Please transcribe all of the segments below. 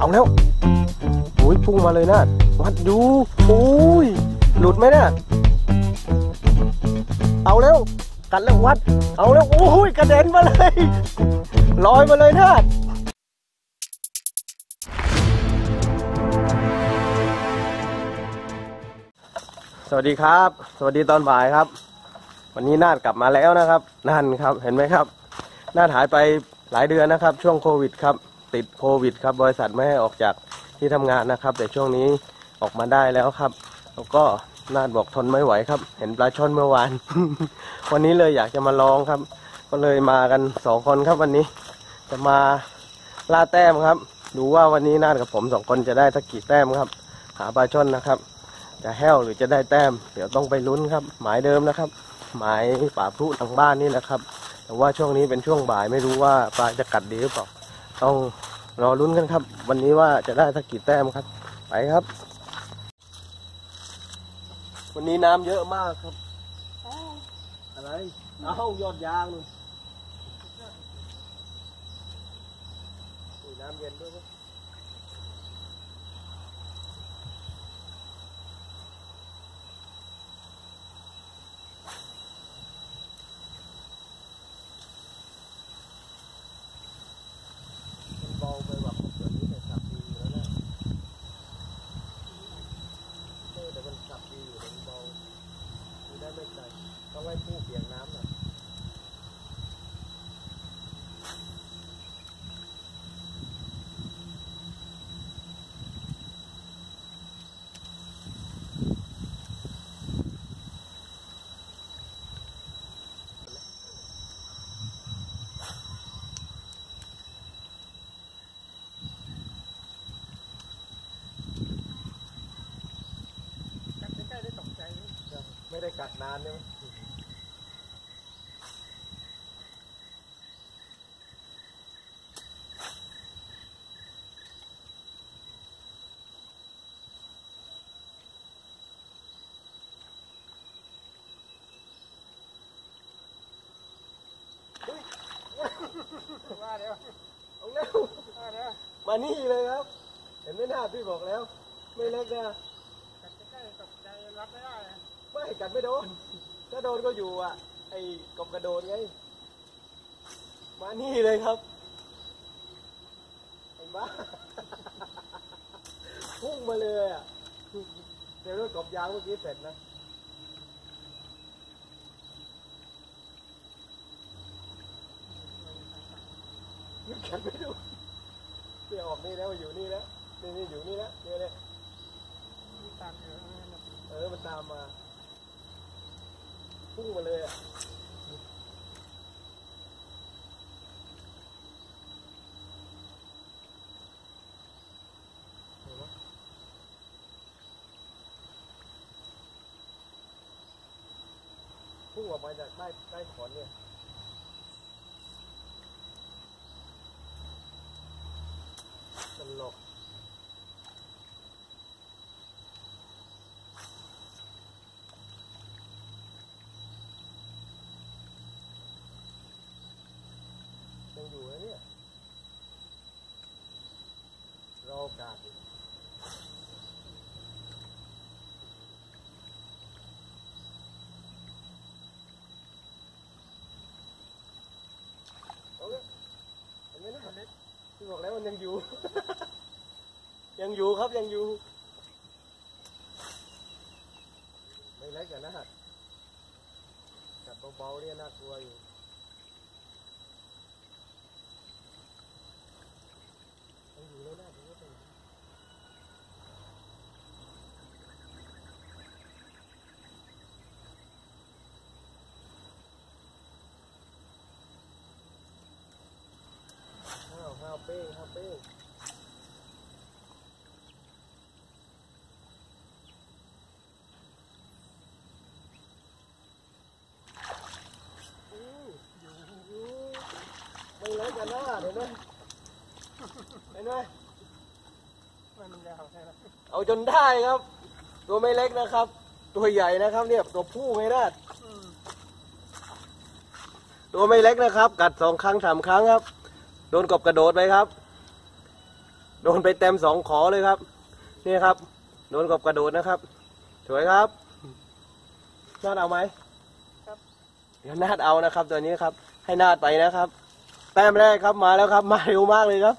แล้วโอ้ยพุ่งมาเลยนะวัดดูโอ้ยหลุดไหมนะเอาแล้วกัดแล้ววัดเอาแล้วโอ้ยกระเด็นมาเลยลอยมาเลยนะสวัสดีครับสวัสดีตอนบ่ายครับวันนี้นาดกลับมาแล้วนะครับนั่นครับเห็นไหมครับนาดหายไปหลายเดือนนะครับช่วงโควิดครับติดโควิดครับบริษัทไม่ให้ออกจากที่ทำงานนะครับแต่ช่วงนี้ออกมาได้แล้วครับแล้วก็นาดบอกทนไม่ไหวครับเห็นปลาช่อนเมื่อวาน วันนี้เลยอยากจะมาลองครับก็เลยมากัน2 คนครับวันนี้จะมาล่าแต้มครับดูว่าวันนี้นาดกับผม2 คนจะได้สักกี่แต้มครับหาปลาช่อนนะครับจะแห้วหรือจะได้แต้มเดี๋ยวต้องไปลุ้นครับหมายเดิมนะครับหมายป่าพลุทางบ้านนี่แหละครับแต่ว่าช่วงนี้เป็นช่วงบ่ายไม่รู้ว่าปลาจะกัดดีหรือเปล่าต้องรอลุ้นกันครับวันนี้ว่าจะได้สักกี่แต้มครับไปครับวันนี้น้ำเยอะมากครับอะไรเอายอดยางนู่นน้ำเย็นด้วยครับเบาไปแบบเดี๋ยวนี้แต่ขับดีอยู่แล้วนะแต่มันขับดีอยู่มันเบาไม่ได้ไม่ใจต้องไว้ผู้เปียกน้ำหน่อยไม่ได้กัดนานใช่ไหมมาเดี๋ยวเอาเร็วมานี่เลยครับเห็นไหมหน้าพี่บอกแล้วไม่เล็กนะกัดใกล้ตกใจรับไม่ได้ไม่กัดไม่โดนถ้าโดนก็อยู่อ่ะไอ้กบกระโดดไงมานี่เลยครับเห็นปะพุ่งมาเลยอ่ะเดี๋ยวรถกบยางเมื่อกี้เสร็จนะกัดไม่โดนเปลี่ยนออกนี่แล้วอยู่นี่แล้วนี่อยู่นี่แล้วเนี่ยตามมันตามมาพุ่งมาเลยอ่ะพุ่งออกมาจากใต้ขอนเนี่ยมันหลอกยังอยู่นะเนี่ยรอโอกาสเอาเลยเห็นไหมนะที่บอกแล้วมันยังอยู่ ยังอยู่ครับยังอยู่ไม่เล็กอย่างนะฮะกัดเบาๆเนี่ยน่ากลัวอยู่ยังอยู่เลยนะดูว่าเป็นห้าวเป้งไม่เล็กกันนะเห็นไหมเอาจนได้ครับตัวไม่เล็กนะครับตัวใหญ่นะครับเนี่ยตัวผู้ไงนะตัวไม่เล็กนะครับกัด2 ครั้ง 3 ครั้งครับโดนกบกระโดดไปครับโดนไปเต็ม2 ขอเลยครับนี่ครับโดนกับกระโดดนะครับสวยครับนาดเอาไหมครับเดี๋ยวนาดเอานะครับตัวนี้ครับให้นาดไปนะครับแต้มแรกครับมาแล้วครับมาเร็วมากเลยครับ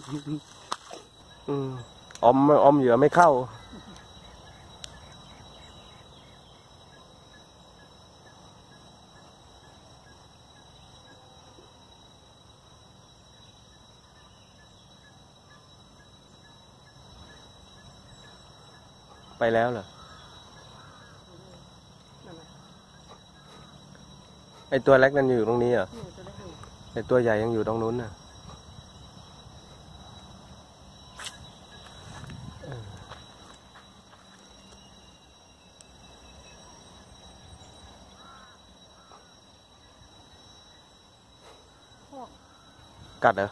อมเหยื่อไม่เข้าไปแล้วเหรอไอตัวเล็กนั่นอยู่ตรงนี้เหรอไอตัวใหญ่ยังอยู่ตรงนู้นน่ะกัดเหรอ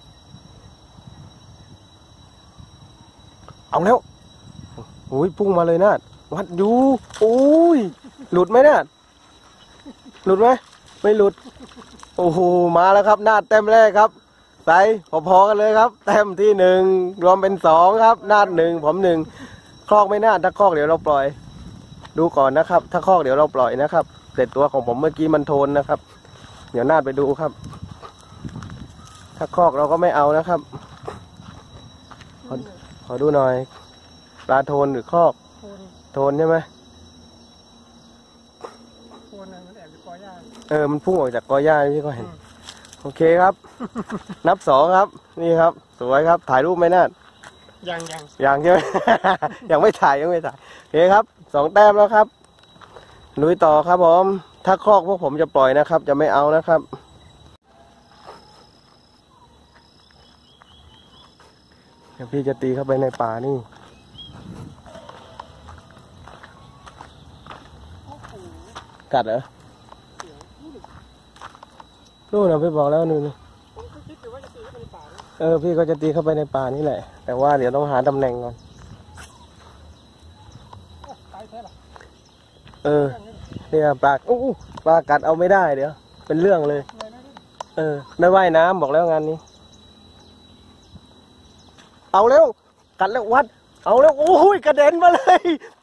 เอาแล้วโอ้ยพุ่งมาเลยนาดวัดอยู่โอ้ยหลุดไหมนาดหลุดไหมไม่หลุดโอ้โหมาแล้วครับนาดแต้มแรกครับใส่พอๆกันเลยครับแต้มที่1รวมเป็น2ครับนาด1ผม1คลอกไม่นาดถ้าคลอกเดี๋ยวเราปล่อยดูก่อนนะครับถ้าคลอกเดี๋ยวเราปล่อยนะครับแต่ตัวของผมเมื่อกี้มันโทนนะครับเดี๋ยวนาดไปดูครับถ้าคลอกเราก็ไม่เอานะครับขอดูหน่อยปลาโทนหรือคลอกโทนใช่ไหมโทนมันแอบอยู่กอหญ้ามันพุ่งออกจากกอหญ้าพี่ก็เห็นโอเคครับ นับ2ครับนี่ครับสวยครับถ่ายรูปไหมนาดยังใช่ไหม ยังไม่ถ่ายโอเคครับ2 แต้มแล้วครับลุยต่อครับผมถ้าคลอกพวกผมจะปล่อยนะครับจะไม่เอานะครับเดี๋ยวพี่จะตีเข้าไปในป่านี่กัดเหรอนู่นนะพี่บอกแล้วนู่นพี่ก็จะตีเข้าไปในป่านี่แหละแต่ว่าเดี๋ยวต้องหาตำแหน่งก่อนเนี่ยปลาปลากัดเอาไม่ได้เดี๋ยวเป็นเรื่องเลยได้ว่ายน้ำบอกแล้วงานนี้เอาแล้วกัดแล้ววัดเอาแล้วโอ้ยกระเด็นมาเลย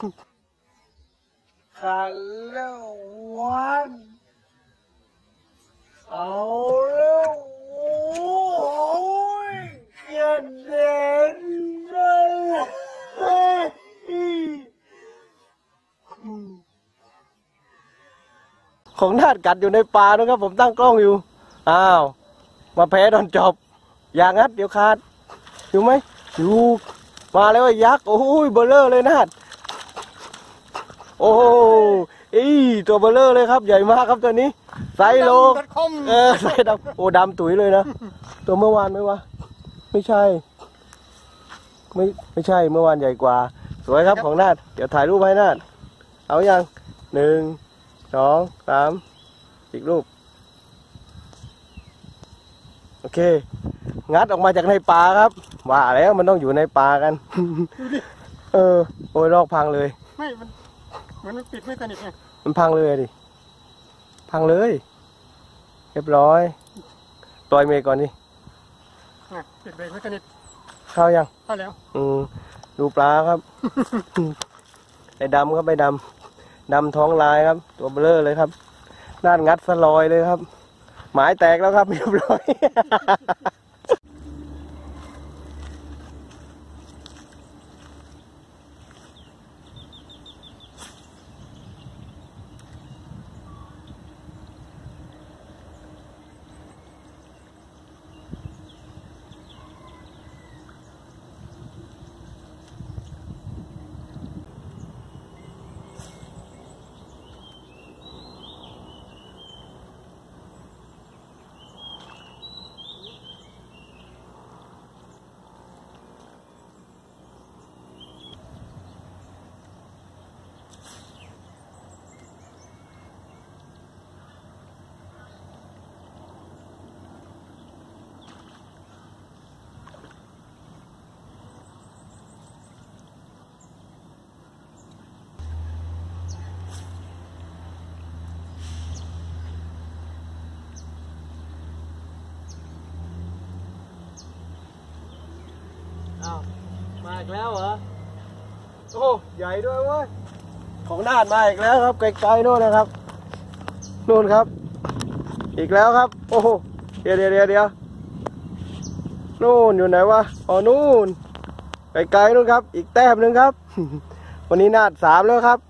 กัดแล้ววัดเอาแล้วโอ้ยกระเด็นมาเลยของนาดกัดอยู่ในป่านะครับผมตั้งกล้องอยู่อ้าวมาแพ้ตอนจบอย่างงัดเดี๋ยวขาดอยู่ไหมอยู่มาแล้วไอ้ยักษ์โอ้ยเบลเลอร์เลยนาดโอ้ตัวเบลเลอร์เลยครับใหญ่มากครับตัวนี้ไซโลไซดำโอ้ดำตุ๋ยเลยนะตัวเมื่อวานไหมวะไม่ใช่ไม่ใช่เมื่อวานใหญ่กว่าสวยครับของนาดเดี๋ยวถ่ายรูปให้นาดเอาอย่าง1 2 3อีกรูปโอเคงัดออกมาจากในป่าครับว่าแล้วมันต้องอยู่ในป่ากันโอ้ยลอกพังเลยไม่มันปิดไม่สนิทไงมันพังเลยดิพังเลยเรียบร้อยปล่อยเมย์ก่อนดิปิดเบรกไม่สนิทเข้ายังเข้าแล้วดูปลาครับไอ้ดำครับไอ้ดำท้องลายครับตัวเบลอเลยครับด้านงัดสลอยเลยครับหมายแตกแล้วครับเรียบร้อยมาอีกแล้วเหรอโอ้ใหญ่ด้วยเว้ยของนาดมาอีกแล้วครับไกลๆโน่นนะครับนู่นครับอีกแล้วครับโอ้โหเดี๋ยวนู่นอยู่ไหนวะอ๋อนู่นไกลๆนู่นครับอีกแต้มหนึ่งครับ วันนี้นาด3แล้วครับ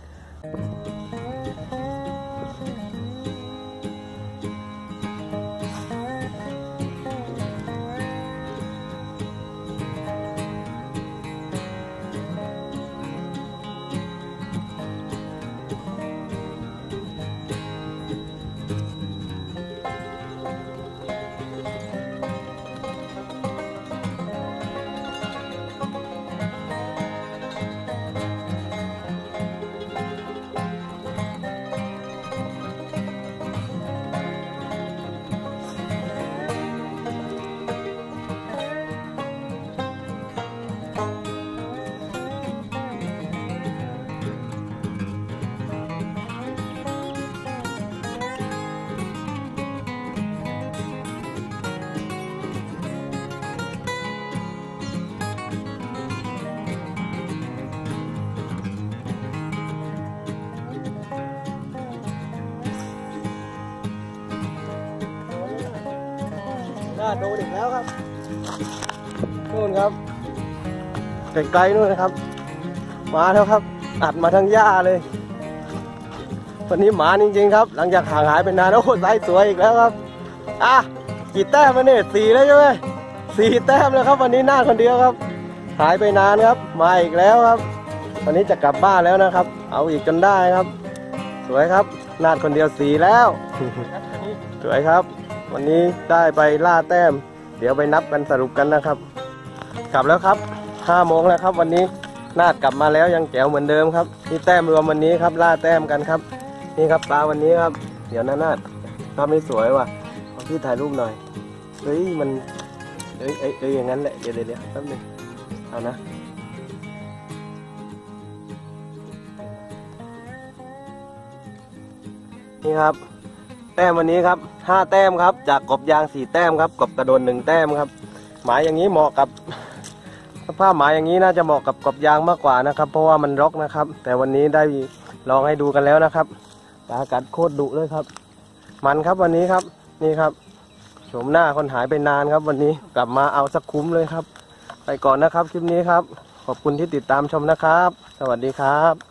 น่าโดนอีกแล้วครับนู่นครับไกลๆนู่นนะครับมาแล้วครับอัดมาทั้งหญ้าเลยวันนี้หมาจริงๆครับหลังจากห่างหายไปนานโอ้โหไซส์สวยอีกแล้วครับอ่ะกี่แต้มมาเนี่ย4แล้วใช่ไหม4แต้มแล้วครับวันนี้นาดคนเดียวครับหายไปนานครับมาอีกแล้วครับวันนี้จะกลับบ้านแล้วนะครับเอาอีกจนได้ครับสวยครับนาดคนเดียว4แล้วสวยครับวันนี้ได้ไปล่าแต้มเดี๋ยวไปนับกันสรุปกันนะครับกลับแล้วครับ5 โมงแล้วครับวันนี้นาดกลับมาแล้วยังแจ๋วเหมือนเดิมครับนี่แต้มรวมวันนี้ครับล่าแต้มกันครับนี่ครับปลาวันนี้ครับเดี๋ยวนาดภาพนี้สวยว่ะขอพี่ถ่ายรูปหน่อยเฮ้ยมันอย่างนั้นแหละเดี๋ยวแป๊บนึงเอานะนี่ครับแต้มวันนี้ครับ5 แต้มครับจากกบยาง4 แต้มครับกบกระโดน1 แต้มครับหมายอย่างนี้เหมาะกับผ้าหมายอย่างนี้น่าจะเหมาะกับกบยางมากกว่านะครับเพราะว่ามันรกนะครับแต่วันนี้ได้ลองให้ดูกันแล้วนะครับปลากัดโคตรดุเลยครับมันครับวันนี้ครับนี่ครับโฉมหน้าคนหายไปนานครับวันนี้กลับมาเอาสักคุ้มเลยครับไปก่อนนะครับคลิปนี้ครับขอบคุณที่ติดตามชมนะครับสวัสดีครับ